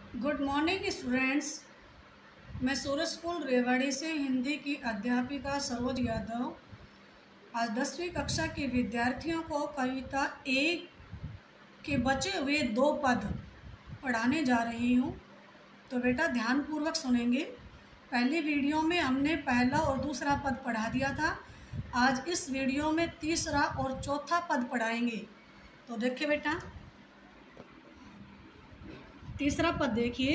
Good morning students. मैं सूरज school Rewari से हिंदी की अध्यापिका सरोज यादव आज 10वीं कक्षा के विद्यार्थियों को कविता एक के बचे हुए 2 पद पढ़ाने जा रही हूँ। तो बेटा ध्यानपूर्वक सुनेंगे। पहली वीडियो में हमने पहला और दूसरा पद पढ़ा दिया था। आज इस वीडियो में तीसरा और चौथा पद पढ़ाएंगे। तो देखिए बेटा, तीसरा पद देखिए।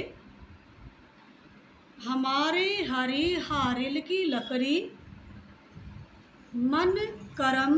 हमारे हरी हारिल की लकड़ी, मन करम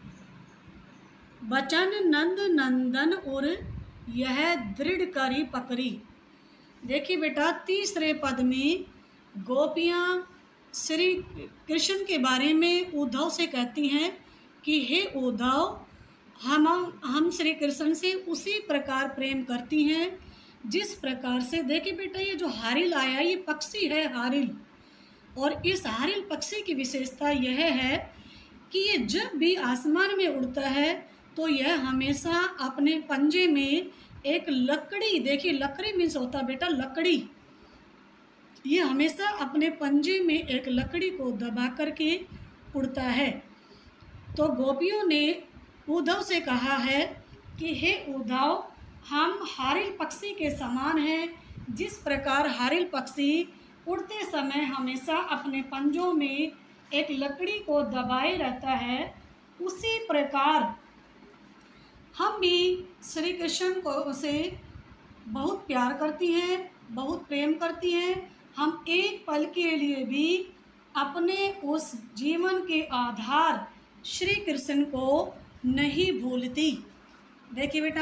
बचन नंद नंदन उर, यह दृढ़ करी पकड़ी। देखिए बेटा, तीसरे पद में गोपियाँ श्री कृष्ण के बारे में उद्धव से कहती हैं कि हे उद्धव, हम श्री कृष्ण से उसी प्रकार प्रेम करती हैं जिस प्रकार से। देखिए बेटा, ये जो हारिल आया ये पक्षी है, हारिल। और इस हारिल पक्षी की विशेषता यह है कि ये जब भी आसमान में उड़ता है तो यह हमेशा अपने पंजे में एक लकड़ी, देखिए लकड़ी मीन्स होता बेटा लकड़ी, ये हमेशा अपने पंजे में एक लकड़ी को दबा करके उड़ता है। तो गोपियों ने उद्धव से कहा है कि हे उद्धव, हम हारिल पक्षी के समान हैं। जिस प्रकार हारिल पक्षी उड़ते समय हमेशा अपने पंजों में एक लकड़ी को दबाए रहता है, उसी प्रकार हम भी श्री कृष्ण को से बहुत प्यार करती हैं, बहुत प्रेम करती हैं। हम एक पल के लिए भी अपने उस जीवन के आधार श्री कृष्ण को नहीं भूलती। देखिए बेटा,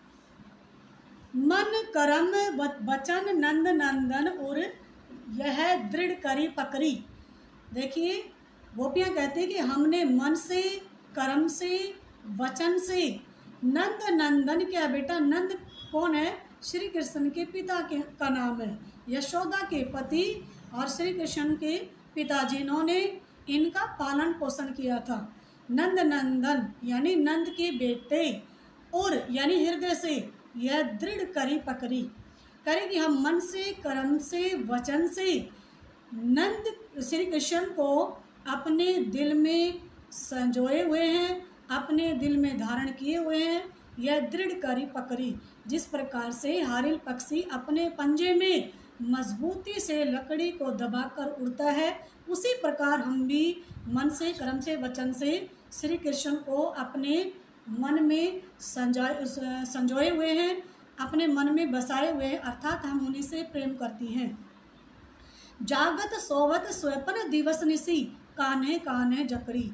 मन करम बचन नंद नंदन और यह दृढ़ करी पकड़ी। देखिए गोपियाँ कहते हैं कि हमने मन से, कर्म से, वचन से, नंद नंदन क्या बेटा, नंद कौन है? श्री कृष्ण के पिता का नाम है, यशोदा के पति और श्री कृष्ण के पिता जिन्होंने इनका पालन पोषण किया था। नंद नंदन यानी नंद के बेटे, और यानी हृदय से यह दृढ़ करी पकड़ी। करें कि हम मन से, कर्म से, वचन से नंद श्री कृष्ण को अपने दिल में संजोए हुए हैं, अपने दिल में धारण किए हुए हैं। यह दृढ़ करी पकड़ी, जिस प्रकार से हारिल पक्षी अपने पंजे में मजबूती से लकड़ी को दबाकर उड़ता है, उसी प्रकार हम भी मन से, कर्म से, वचन से श्री कृष्ण को अपने मन में संजोए हुए हैं, अपने मन में बसाए हुए हैं, अर्थात हम उन्हीं से प्रेम करती हैं। जागत सोवत स्वप्न दिवस निसी, कान्हे कान्हे जकड़ी।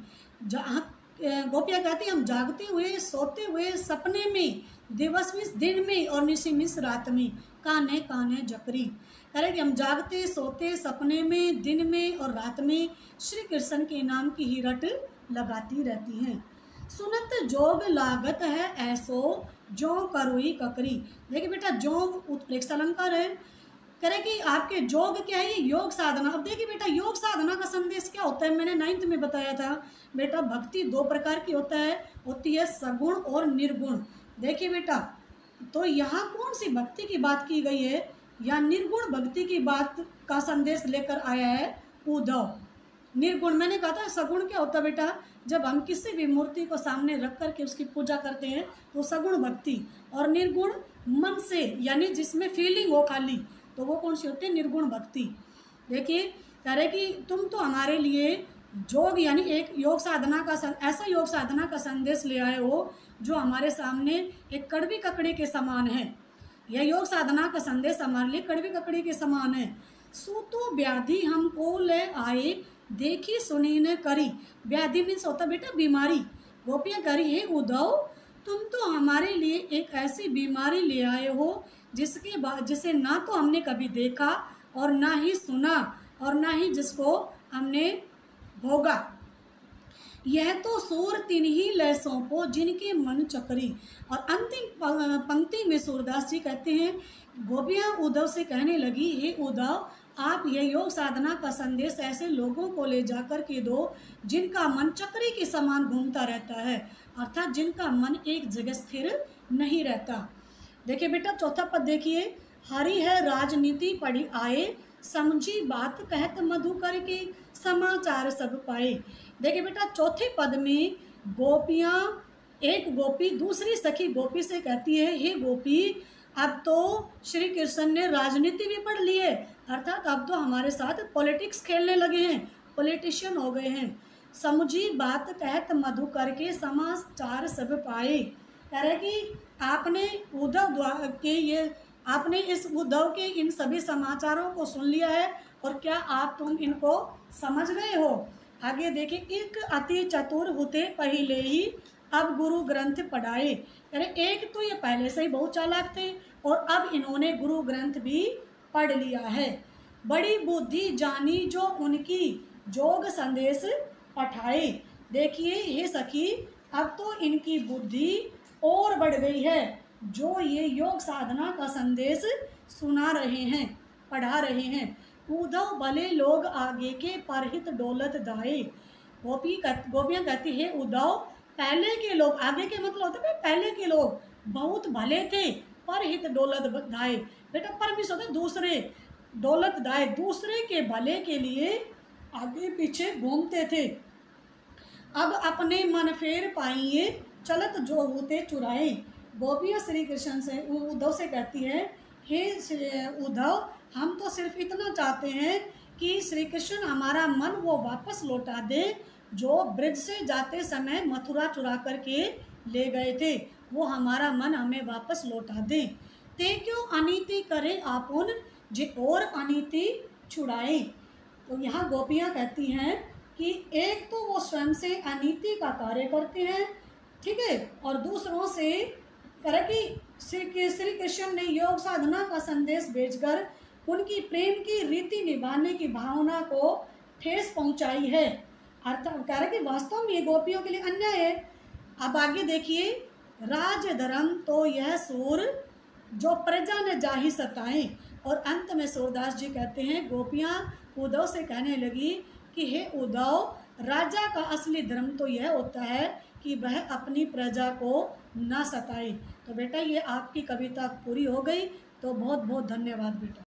गोपियाँ कहती हम जागते हुए, सोते हुए, सपने में, दिवस में दिन में और निसी मिस रात में, कान्हे कान्हे जकड़ी। करें कि हम जागते, सोते, सपने में, दिन में और रात में श्री कृष्ण के नाम की ही रट लगाती रहती हैं। सुनत जोग लागत है ऐसो, जो करुई ककरी। देखिए बेटा, जोग उत्प्रेक्षा अलंकार है। करें कि आपके जोग क्या है? ये योग साधना। अब देखिए बेटा, योग साधना का संदेश क्या होता है? मैंने 9th में बताया था बेटा, भक्ति 2 प्रकार की होती है सगुण और निर्गुण। देखिए बेटा, तो यहाँ कौन सी भक्ति की बात की गई है? या निर्गुण भक्ति की बात का संदेश लेकर आया है उद्धव। निर्गुण मैंने कहा था, सगुण क्या होता है बेटा? जब हम किसी भी मूर्ति को सामने रख करके उसकी पूजा करते हैं तो सगुण भक्ति। और निर्गुण मन से, यानी जिसमें फीलिंग हो खाली, तो वो कौन सी होती है? निर्गुण भक्ति। देखिए कह रहे कि तुम तो हमारे लिए योग यानी एक योग साधना का ऐसा योग साधना का संदेश ले आए हो जो हमारे सामने एक कड़वी ककड़ी के समान है। यह योग साधना का संदेश हमारे लिए कड़वी ककड़ी के समान है। सूतो व्याधि हमको ले आए, देखी सुनी न करी। व्याधि मीन्स होता बेटा बीमारी। गोपियाँ करी है उद्धव, तुम तो हमारे लिए एक ऐसी बीमारी ले आए हो जिसे ना तो हमने कभी देखा और ना ही सुना और ना ही जिसको हमने भोगा। यह तो सूर तीन ही लय सौंपो, जिनके मन चकरी। और अंतिम पंक्ति में सूरदास जी कहते हैं, गोपियाँ उद्धव से कहने लगी, हे उद्धव, आप यह योग साधना का संदेश ऐसे लोगों को ले जाकर के दो जिनका मन चक्री के समान घूमता रहता है, अर्थात जिनका मन एक जगह स्थिर नहीं रहता। देखिए बेटा, चौथा पद देखिए। हरी है राजनीति पढ़ी आए, समझी बात कहत मधुकर के, समाचार सब पाए। देखिए बेटा, चौथे पद में गोपियाँ, एक गोपी दूसरी सखी गोपी से कहती है, हे गोपी, अब तो श्री कृष्ण ने राजनीति भी पढ़ ली है, अर्थात अब तो हमारे साथ पॉलिटिक्स खेलने लगे हैं, पॉलिटिशियन हो गए हैं। समझी बात कहत मधुकर के, समाचार सब पाए। कह रहे कि आपने आपने इस उद्धव के इन सभी समाचारों को सुन लिया है, और क्या तुम इनको समझ गए हो? आगे देखिए, एक अति चतुर होते पहले ही, अब गुरु ग्रंथ पढ़ाए। अरे एक तो ये पहले से ही बहुत चालाक थे, और अब इन्होंने गुरु ग्रंथ भी पढ़ लिया है। बड़ी बुद्धि जानी जो उनकी, जोग संदेश पठाए। देखिए हे सखी, अब तो इनकी बुद्धि और बढ़ गई है, जो ये योग साधना का संदेश सुना रहे हैं, पढ़ा रहे हैं। उद्धव भले लोग आगे के, परहित डोलत दाए। गोपियाँ कहती है, उद्धव पहले के लोग, आगे के मतलब होता है पहले के लोग बहुत भले थे, परहित डोलत दाए। बेटा परमिश होता है दूसरे, डोलत दाए दूसरे के भले के लिए आगे पीछे घूमते थे। अब अपने मन फेर पाइए, चलत जो होते चुराए। गोपियाँ श्री कृष्ण से, उद्धव से कहती है, हे उद्धव, हम तो सिर्फ इतना चाहते हैं कि श्री कृष्ण हमारा मन वो वापस लौटा दे, जो ब्रज से जाते समय मथुरा चुरा करके ले गए थे, वो हमारा मन हमें वापस लौटा दें। ते क्यों अनीति करे आपुन, जे और अनीति छुड़ाए। तो यहाँ गोपियाँ कहती हैं कि एक तो वो स्वयं से अनीति का कार्य करते हैं, ठीक है, और दूसरों से करें कि श्री कृष्ण ने योग साधना का संदेश भेजकर उनकी प्रेम की रीति निभाने की भावना को ठेस पहुंचाई है। अर्थात कह रहे कि वास्तव में ये गोपियों के लिए अन्याय है। अब आगे देखिए, राज धर्म तो यह सूर, जो प्रजा ने जाहि सताएं। और अंत में सूरदास जी कहते हैं, गोपियाँ उद्धव से कहने लगी कि हे उद्धव, राजा का असली धर्म तो यह होता है कि वह अपनी प्रजा को न सताए। तो बेटा ये आपकी कविता पूरी हो गई, तो बहुत बहुत धन्यवाद बेटा।